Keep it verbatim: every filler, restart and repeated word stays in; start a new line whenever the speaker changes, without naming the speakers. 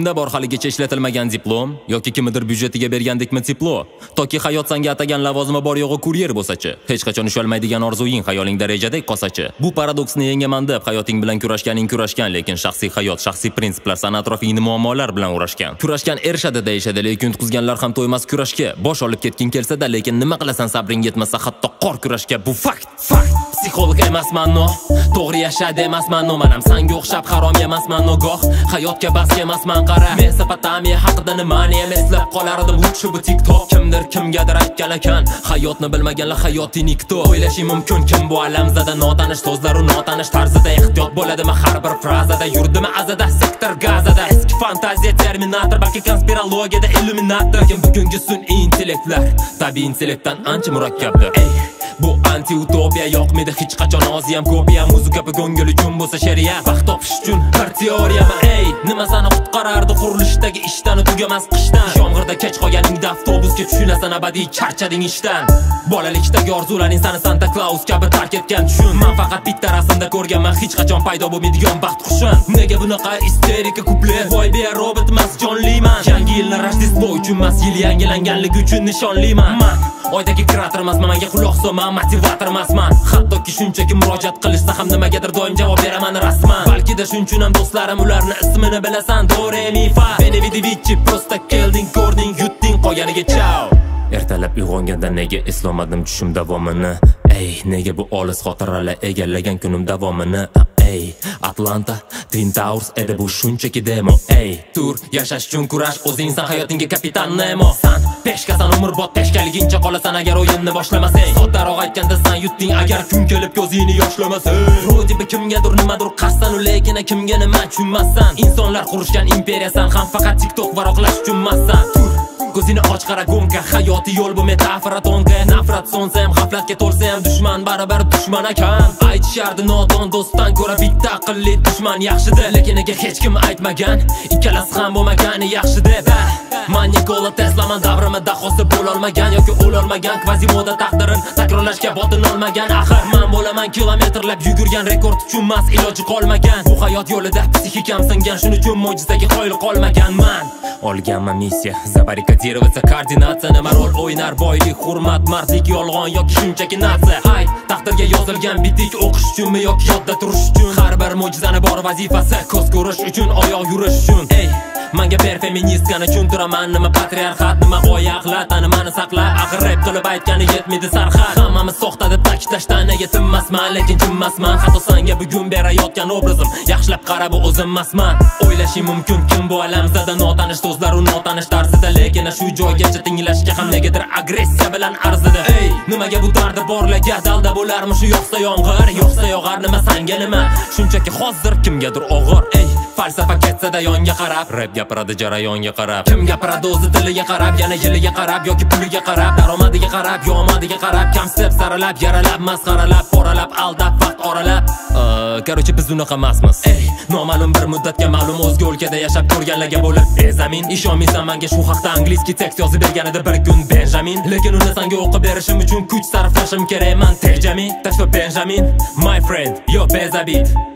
Kimda bor haligacha ishlatilmagan diplom yoki kimnidir byudjetiga bergandekmi tiplo? Toki hayot senga atagan lavozimi bor yo'g'i kuryer bo'lsa-chi, hech qachon ushalmaydigan orzuying xayolingda rejadek qolsa-chi. Bu paradoksni yengaman deb hayoting bilan kurashganing kurashgan, lekin shaxsiy hayot, shaxsiy prinsiplar sana atrofingni muammolar bilan uğraşgan. Kurashgan erishadi deyishadi, lekin yutqizganlar ham to'ymas kurashga. Bosh olib ketging kelsa-da, lekin nima qilasan, sabring yetmasa hatto qor kurashga. Bu fakt, fakt. Psixolog emasman no, to'g'ri yasha demasman no, men ham senga o'xshab harom emasman no goh. Hayotga bas emasman qara. Mesopotamiya haqida nimani eslab qolar edim, shu bu TikTok. Kimdir kimgadir aytgan ekan, hayotni bilmaganlar hayoti nikto. O'ylashing mumkin kim bu alamzada, notanish so'zlar u notanish tarzida. Ehtiyot bo'ladimi har bir frazada, yurdimi azada, sektor gazada. Eski fantaziya terminator, balki konspirologiyada illuminator. Lekin bugungi sun'iy intellektlar tabiiy intellektdan ancha murakkabdir. Bu anti-utopiya yoqmaydi hech qachon oziyam kopiya. Muzika bu ko'ngil uchun bo'lsa shariat, vaqt topish uchun bir teoriyami? Ey, nima seni qutqarardi qurilishdagi ishdan, tugamas qishdan? Yomg'irda kech qolganingda avtobusga tushunasan, abadiy charchading ishdan. Bolalikdagi orzularing seni Santa Claus kabi tark etgan tushun. Men faqat bitta rasmda ko'rganman hech qachon paydo bo'lmaydigan baxt qushun. Nega bunaqa isterika kuplet? Voy be robot emas, jonliman. Yangi yilni Rojdestvo uchun emas, yil yangilanganligi uchun nishonliman. Men oydagi kreator emasman, menga quloq solma, motivator emasman. Hattoki shunchaki murojaat qilishsa ham nimagadir doim javob beraman rasman. Balkida shunchun ham do'stlarim ularni ismini bilasan, do re mi fa. Beni vidi vici, prosta kelding, ko'rding, yutding, qolganiga ciao. Ertalab uyg'onganda nega eslamadim tushim davomini? Ey, nega bu olis xotiralar egallagan kunim davomini? Ey, Atlanta, Twin Towers edi bu shunchaki demo. Ey, tur, yashash uchun kurash, o'zingsan hayotingga kapitan Nemo. San peshkasan umrbod, peshkaligincha qolasan agar o'yinni boshlamasang. Soddaroq aytganda san yutding agar kun kelib ko'zingni yoshlamasang. Rodi bir kimgadir nimadir qarssan, lekin kimga nima tushunmassan. Insonlar qurishgan imperiyasan, ham faqat TikTok varoqlash uchun emassan. Tur, ko'zini och qara gonka, hayoti yo'l bu metafora tonka. Nafrat sonsa ham, g'aflatga to'lsa ham, dushman baribir dushman ekan. Aytishardi nodon do'stdan ko'ra bitta aqlli dushman yaxshidir, lekin nega hech kim aytmagan, ikkalasi ham bo'lmagani yaxshi deb. Men Nikola Teslaman, davrimda dahosi bo'lolmagan yoki o'lolmagan, Quasimodo taqdirin takrorlashga botin olmagan. Axir men bo'laman kilometrlab yugurgan, rekord uchun emas, iloji qolmagan. Bu hayot yo'lida psixikam singan, shuning uchun mo'jizaga qoyil qolmagan. Men olganman missiya, zabarikadirovat koordinatsiya. Nima rol o'ynar boylik, hurmat, mardlik, yolg'on yoki shunchaki nafsa? Ay, taqdirga yozilgan bitik o'qish uchunmi yoki yodda turish uchun? Har bir mo'jizani bor vazifasi, ko'z ko'rish uchun, oyoq yurish uchun. Ey, menga ber feministkani tushuntiraman, nima patriarxat, nima g'oya axlat, mani saqlab. Axir rap qilib aytgani yetmaydi sarxat. Hammamiz soxta deb ta'kidlashdan nega tinmasman, lekin jimmasman. Hatto senga bugun berayotgan obrazim, yaxshilab qara bu o'zim emasman. O'ylashing mumkin kim bu alamzada, notanish so'zlar u notanish tarzida, lekin shu joygacha tinglashga ham negadir agressiya bilan arzidi. Ey, nimaga bu dardi borlarga dalda bo'larmi shu yoqsa yomg'ir, yoqsa yog'ar, nima senga nima? Shunchaki hozir kimgadir og'ir. Ey, falsafa ketsada yonga qarab, rap gapiradi jarayonga qarab. Kim gapiradi o'zi tiliga qarab, yana yiliga qarab yoki puliga qarab, daromadiga qarab, yomadiga qarab, kamsib saralab, yaralab, masxaralab, poralab, aldab, vaqt oralab. Короче, biz unaqa emasmiz. Ey, noma'lum bir muddatga ma'lum o'zga o'lkada yashab ko'rganlarga bo'lib bezamin. Ishonmaysan menga shu haqda angliskiy tekst yozib berganida bir kun Benjamin, lekin uni senga o'qib berishim uchun kuch sarflashim kerak. Men terjami, tashqi Benjamin, my friend, yo bezabit.